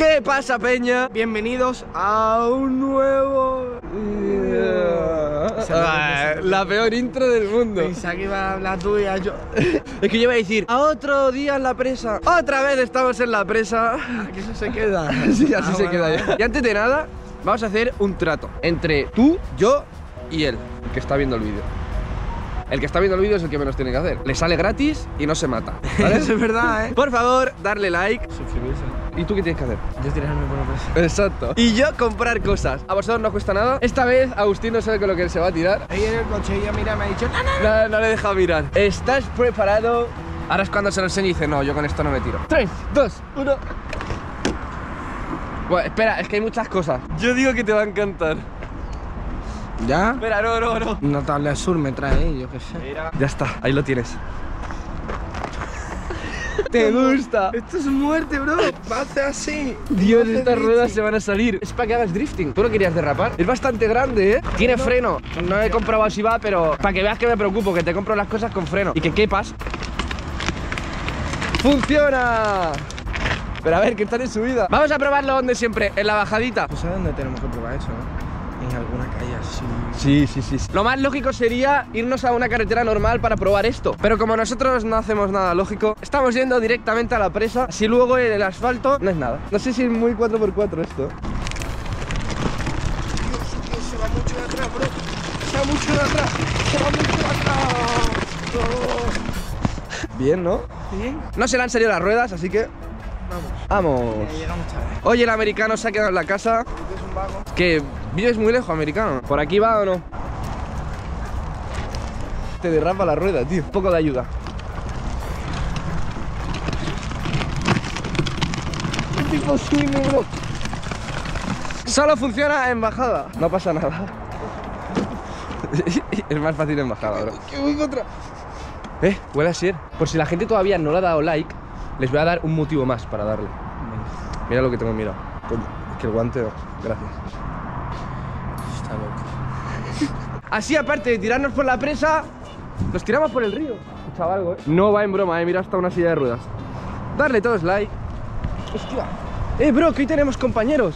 ¿Qué pasa, peña? Bienvenidos a un nuevo... La peor intro del mundo. Pensaba que iba a hablar tú y yo... Es que yo iba a decir, a otro día en la presa. Otra vez estamos en la presa. Que eso se queda. Sí, así se queda ya. Y antes de nada, vamos a hacer un trato entre tú, yo y él, que está viendo el vídeo. El que está viendo el vídeo es el que menos tiene que hacer. Le sale gratis y no se mata, ¿vale? Eso es verdad, Por favor, darle like. Suscribirse. ¿Y tú qué tienes que hacer? Yo tirarme por la presa. Exacto. Y yo comprar cosas. A vosotros no os cuesta nada. Esta vez Agustín no sabe con lo que se va a tirar. Ahí en el coche ella mira, me ha dicho No le deja mirar. ¿Estás preparado? Ahora es cuando se lo enseña y dice, no, yo con esto no me tiro. 3, 2, 1. Bueno, espera, es que hay muchas cosas. Yo digo que te va a encantar. ¿Ya? Espera, no. Notable Sur me trae, yo qué sé. Mira. Ya está, ahí lo tienes. ¿Te gusta? Esto es muerte, bro. Va a hacer así. Dios, estas ruedas se van a salir. Es para que hagas drifting. ¿Tú lo querías derrapar? Es bastante grande, ¿eh? Tiene freno. No he comprobado si va, pero para que veas que me preocupo, que te compro las cosas con freno y que quepas. ¡Funciona! Pero a ver, que están en subida. Vamos a probarlo donde siempre, en la bajadita. ¿Tú sabes dónde tenemos que probar eso, no? En alguna calle así. Sí. Lo más lógico sería irnos a una carretera normal para probar esto. Pero como nosotros no hacemos nada lógico, estamos yendo directamente a la presa. Si luego el asfalto no es nada. No sé si es muy 4x4 esto. Dios, se va mucho de atrás, bro. Se va mucho de atrás. Bien, ¿no? Bien. No se le han salido las ruedas, así que vamos. Llegamos tarde. Oye, el americano se ha quedado en la casa. Es un vago. Que vives muy lejos, americano. ¿Por aquí va o no? Te derrapa la rueda, tío. Un poco de ayuda. ¿Qué tipo swing, bro? Solo funciona en bajada. No pasa nada. Es más fácil en bajada, bro. Que voy contra... Huele a ser. Por si la gente todavía no le ha dado like, les voy a dar un motivo más para darle. Mira lo que tengo mirado. Coño, es que el guante... Gracias. Está loco. Así, aparte de tirarnos por la presa, nos tiramos por el río. Escuchaba algo, No va en broma, Mira hasta una silla de ruedas. Darle todos like. Hostia. Bro, que hoy tenemos compañeros.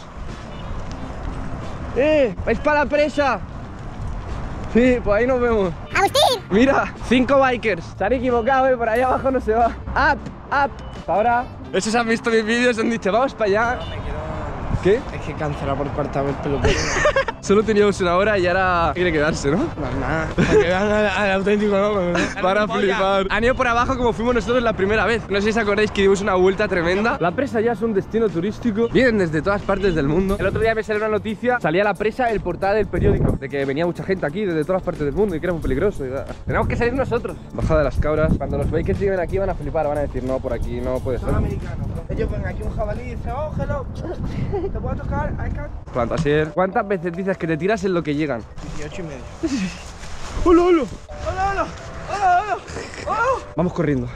¡Vais para la presa! Sí, pues ahí nos vemos. ¡Agustín! Mira, 5 bikers. Se han equivocado, por ahí abajo no se va. Up. Ahora. Esos han visto mis vídeos y han dicho, vamos para allá. No me quedo... ¿Qué? Es que cancelar por cuarta vez peluquero. Solo teníamos una hora y ahora quiere quedarse, ¿no? No, nada. Para que vean al auténtico loco, ¿no? Para flipar. Han ido por abajo como fuimos nosotros la primera vez. No sé si os acordáis que dimos una vuelta tremenda. La presa ya es un destino turístico. Vienen desde todas partes del mundo. El otro día me salió una noticia. Salía la presa el portal del periódico de que venía mucha gente aquí desde todas partes del mundo y que era muy peligroso. Tenemos que salir nosotros. Bajada de las cabras. Cuando los bikers viven aquí van a flipar. Van a decir, no, por aquí no puede ser. Son americanos. Ellos ven aquí un jabalí y dicen, oh, hello. ¿Te puedo tocar? I can. Plantasier. ¿Cuántas veces dices que te tiras en lo que llegan? 18 y medio. ¡Hola! ¡Hola! Vamos corriendo.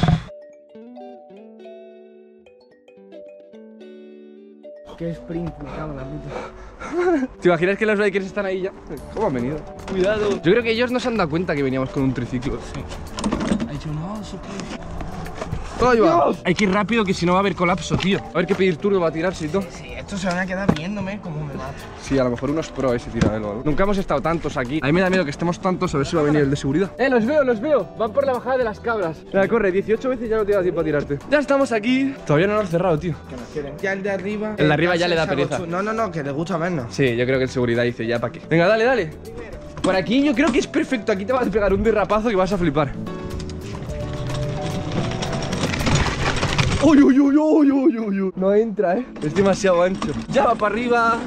Qué sprint, me cago en la puta. ¿Te imaginas que los bikers están ahí ya? ¿Cómo han venido? Cuidado. Yo creo que ellos no se han dado cuenta que veníamos con un triciclo. Sí. Ha dicho, no, surprise. ¡Ahí va! Hay que ir rápido que si no va a haber colapso, tío. A ver qué pedir turno va a tirarse y todo. Sí, estos se van a quedar viéndome como me mato. Sí, a lo mejor unos pro ese tira o algo. Nunca hemos estado tantos aquí. A mí me da miedo que estemos tantos, a ver si va a venir el de seguridad. Los veo. Van por la bajada de las cabras. Mira, corre, 18 veces ya no te da tiempo a tirarte. Ya estamos aquí. Todavía no lo han cerrado, tío. Que nos quieren. Ya el de arriba. El de arriba ya le da pereza. No, que le gusta vernos. Sí, yo creo que el seguridad dice ya para qué. Venga, dale. Por aquí yo creo que es perfecto. Aquí te vas a pegar un derrapazo que vas a flipar. ¡Uy! No entra, Es demasiado ancho. Ya va para arriba.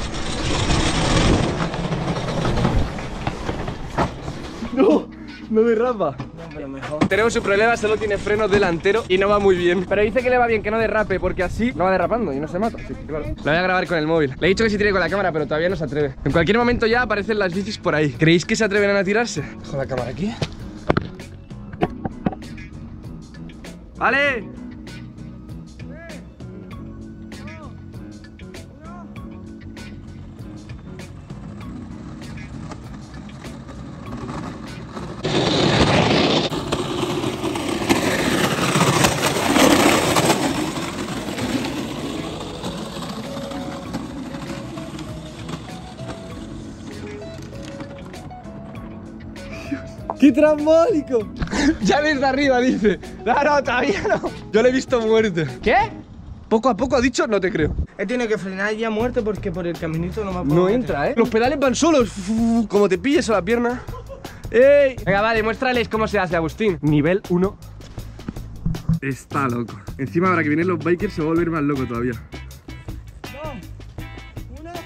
No derrapa. No, pero mejor. Tenemos un problema, solo tiene freno delantero y no va muy bien. Pero dice que le va bien que no derrape, porque así no va derrapando y no se mata. Así que claro. Lo voy a grabar con el móvil. Le he dicho que se tire con la cámara, pero todavía no se atreve. En cualquier momento ya aparecen las bicis por ahí. ¿Creéis que se atreverán a tirarse? Dejo la cámara aquí. ¡Vale! ¡Qué trambólico! Ya desde arriba dice. No, todavía no. Yo le he visto muerto. ¿Qué? Poco a poco ha dicho, no te creo. Él tiene que frenar ya muerto porque por el caminito no me puedo No meter. entra, ¿eh? Los pedales van solos. Como te pilles a la pierna. ¡Ey! Venga, va, demuéstrales cómo se hace, Agustín. Nivel 1. Está loco. Encima, ahora que vienen los bikers, se va a volver más loco todavía. 2, 1.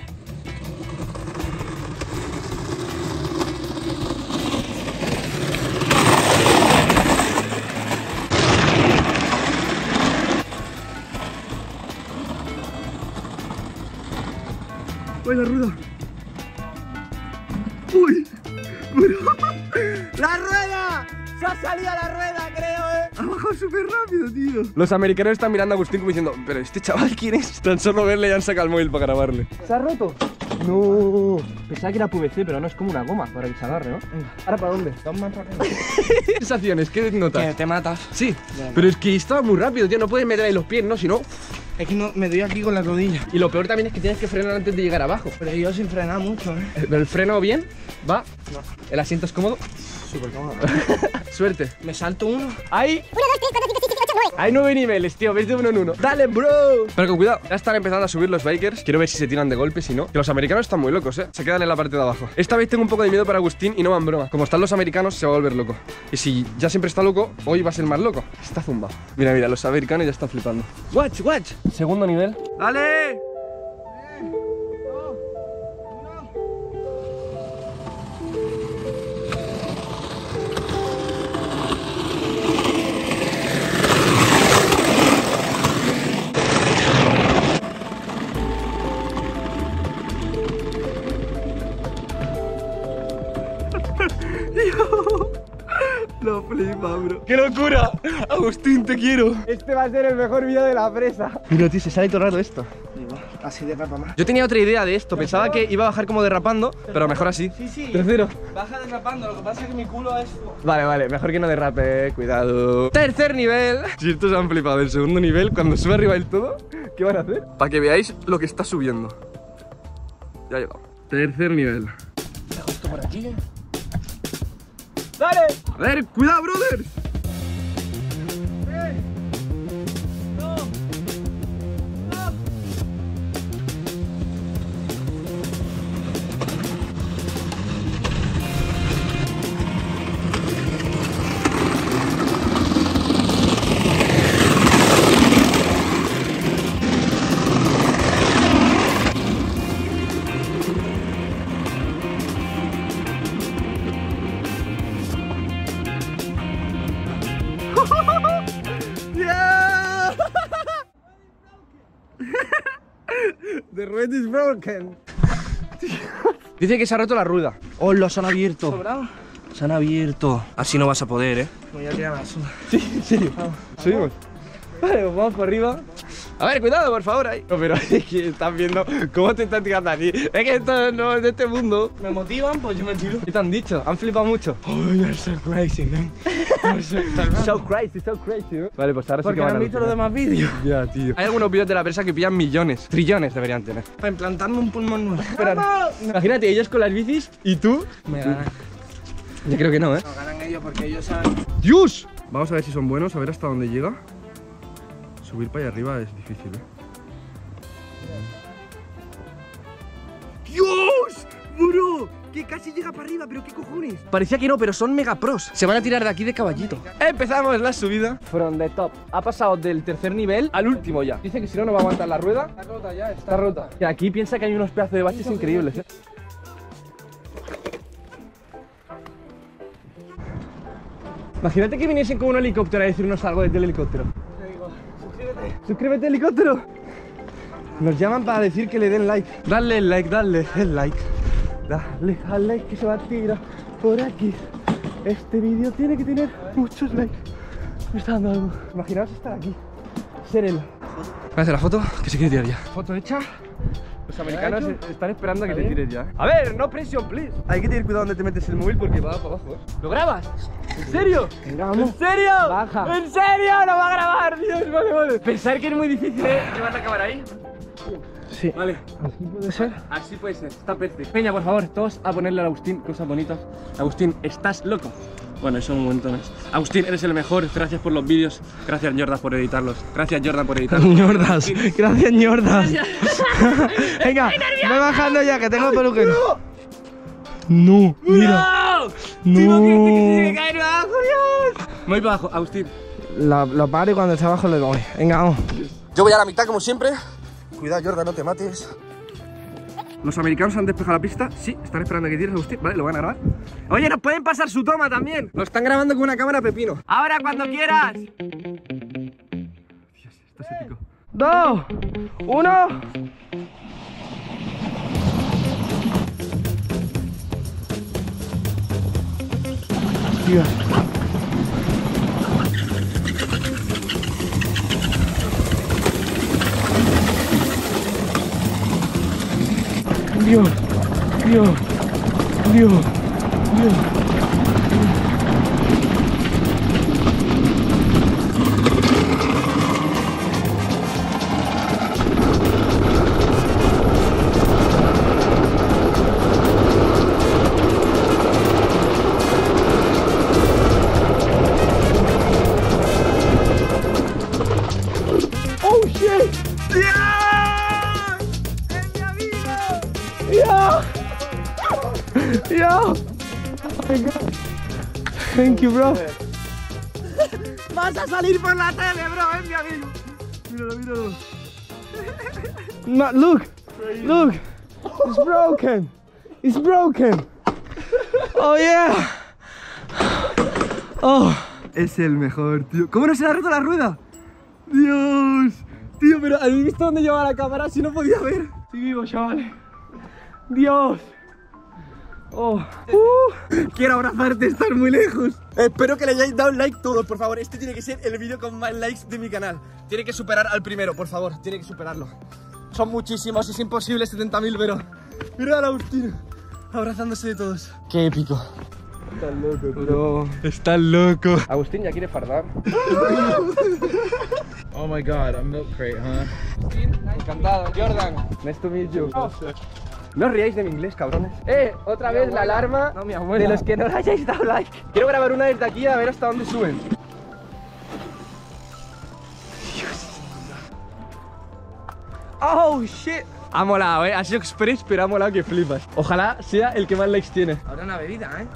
¡Uy, la rueda! ¡Uy! ¡La rueda! ¡Se ha salido la rueda, creo, Ha bajado súper rápido, tío. Los americanos están mirando a Agustín como diciendo, pero este chaval, ¿quién es? Tan solo verle ya han sacado el móvil para grabarle. ¿Se ha roto? No. Pensaba que era PVC, pero no, es como una goma para que se agarre, ¿no? Venga. ¿Ahora para dónde? 2 más para acá. ¿Qué sensaciones? ¿Qué notas? Que te matas. Sí, pero es que estaba muy rápido, tío. No puedes meter ahí los pies, ¿no? Si no... Es que no, me doy aquí con la rodilla. Y lo peor también es que tienes que frenar antes de llegar abajo. Pero yo sin frenar mucho, ¿eh? Pero el freno bien, va. No. El asiento es cómodo. Súper cómodo. Suerte. Me salto uno. Ahí. 1, 2, 3, 4, 5, 6, 7, 8, 9. Hay 9 niveles, tío. Ves de uno en uno. Dale, bro. Pero con cuidado. Ya están empezando a subir los bikers. Quiero ver si se tiran de golpe, si no. Que los americanos están muy locos, ¿eh? Se quedan en la parte de abajo. Esta vez tengo un poco de miedo para Agustín y no va en broma. Como están los americanos, se va a volver loco. Y si ya siempre está loco, hoy va a ser más loco. Está zumbado. Mira, mira, los americanos ya están flipando. Watch, watch. Segundo nivel. ¡Dale! 3, 2, 1. Lo flipa, bro. ¡Qué locura! Agustín, te quiero. Este va a ser el mejor vídeo de la presa. Mira, tío, se sale todo el rato esto. Digo, así derrapa más. Yo tenía otra idea de esto. Pensaba que iba a bajar como derrapando, pero mejor así. Sí, sí. Tercero. Baja derrapando, lo que pasa es que mi culo es... Vale, vale, mejor que no derrape, cuidado. Tercer nivel. Si estos han flipado el segundo nivel, cuando sube arriba del todo, ¿qué van a hacer? Para que veáis lo que está subiendo. Ya ha llegado. Tercer nivel. Dejo esto por aquí. ¡Dale! A ver, cuidado, brothers. 3, 2, 1. Yeah. The road is broken. Dice que se ha roto la rueda. ¡Hola, se han abierto! ¿Sobrado? Se han abierto. Así no vas a poder, ¿eh? Voy a tirar la basura. Sí, en serio. Subimos. Vale, pues vamos por arriba. A ver, cuidado, por favor, ahí. No, pero es que están viendo cómo te están tirando a ti. Es que esto no es de este mundo. ¿Me motivan? Pues yo me tiro. ¿Qué te han dicho? Han flipado mucho. Oh, you're so crazy, man. So crazy, ¿no? Vale, pues ahora sí Porque que no van han a visto los alucinar. demás vídeos. Ya, tío. Hay algunos vídeos de la presa que pillan millones. Trillones deberían tener. Para implantarme un pulmón nuevo. Espera, imagínate, ellos con las bicis y tú. Me ganan. Yo creo que no, ¿eh? No ganan ellos porque ellos saben. ¡Dios! Vamos a ver si son buenos, a ver hasta dónde llega. Subir para allá arriba es difícil, ¿eh? ¡Dios! ¡Bro! Que casi llega para arriba, pero ¿qué cojones? Parecía que no, pero son mega pros. Se van a tirar de aquí de caballito. Empezamos la subida. From the top. Ha pasado del tercer nivel al último ya. Dice que si no, no va a aguantar la rueda. Está rota ya, Está rota. Y aquí piensa que hay unos pedazos de baches increíbles, ¿eh? Imagínate que viniesen con un helicóptero a decirnos algo desde el helicóptero. Te digo, suscríbete. ¡Suscríbete, helicóptero! Nos llaman para decir que le den like. Dale el like, dale el like. Dale al like que se va a tirar por aquí. Este vídeo tiene que tener muchos likes. Me está dando algo. Imaginaos estar aquí. Ser él. ¿Me hace la foto? Que se quiere tirar ya. ¿Foto hecha? Los americanos están esperando a que te tires ya. A ver, no presión, please. Hay que tener cuidado donde te metes el móvil porque va para abajo, ¿eh? ¿Lo grabas? ¿En serio? Venga, vamos. ¿En serio? Baja. ¿En serio? No va a grabar, Dios, vale, vale. Pensar que es muy difícil, ¿eh? ¿Llevas la cámara ahí? Sí. Vale. Así puede ser. Así puede ser, está perfecto. Peña, por favor, todos a ponerle al Agustín cosas bonitas. Agustín, ¿estás loco? Bueno, son montones. Agustín, eres el mejor, gracias por los vídeos. Gracias, Jordan, por editarlos. Gracias, Jordan, por editarlos. Ñordas, gracias, Ñordas. Venga, voy bajando ya, que tengo el peluquero. No, mira. ¡No! No. ¡Que se caer abajo, Dios! Me voy para abajo, Agustín. Lo paro y cuando esté abajo le doy. Venga, vamos. Yo voy a la mitad, como siempre. Cuidado, Jordan, no te mates. Los americanos han despejado la pista. Sí, están esperando a que tires, Agustín. Vale, lo van a grabar. Oye, nos pueden pasar su toma también. Lo están grabando con una cámara pepino. Ahora, cuando quieras. Dios, esto es épico. 2, 1. Dios. Dios, Dios, Dios, Dios. Oh shit! ¡Dios! ¡Es mi amigo! Yeah! Yeah! Oh my god! Thank you, bro. ¡Vas a salir por la tele, bro! ¡Es mi amigo! Míralo, míralo. No, look! Look! It's broken! It's broken! Oh yeah! Oh! Es el mejor, tío. ¿Cómo no se le ha roto la rueda? ¡Dios! Tío, pero ¿habéis visto dónde llevaba la cámara? Si no podía ver. Estoy vivo, chavales. Dios. Oh. Quiero abrazarte, estás muy lejos. Espero que le hayáis dado un like todos, por favor. Este tiene que ser el vídeo con más likes de mi canal. Tiene que superar al primero, por favor. Tiene que superarlo. Son muchísimos, es imposible 70.000, pero... Mira a Agustín abrazándose de todos. Qué épico. Estás loco, bro. Estás loco. Agustín ya quiere fardar. Oh my god, a milk crate, huh? Encantado. Jordan, nice to meet you. No os riáis de mi inglés, cabrones. Otra vez la alarma de los que no le hayáis dado like. Quiero grabar una desde aquí a ver hasta dónde suben. Oh, shit. Ha molado, ha sido express, pero ha molado que flipas. Ojalá sea el que más likes tiene. Ahora una bebida, ¿eh?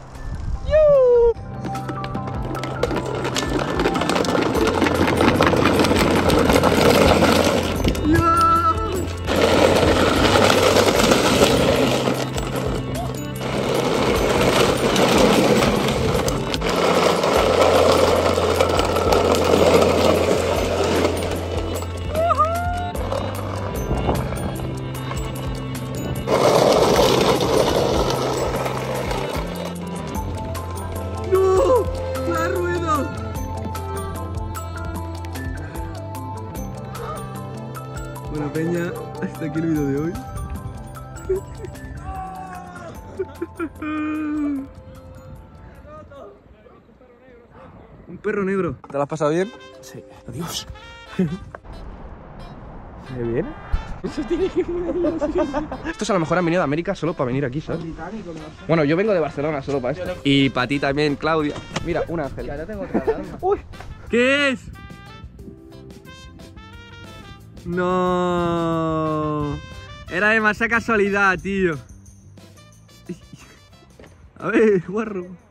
Bueno, peña, hasta aquí el vídeo de hoy. Un perro negro. ¿Te lo has pasado bien? Sí. Adiós. ¿Se ve bien? Eso tiene que Estos a lo mejor han venido de América solo para venir aquí, ¿sabes? Bueno, yo vengo de Barcelona solo para esto. Y para ti también, Claudia. Mira, un ángel. Ya tengo otra alarma. ¡Uy! ¿Qué es? No. Era demasiada casualidad, tío. A ver, guarro.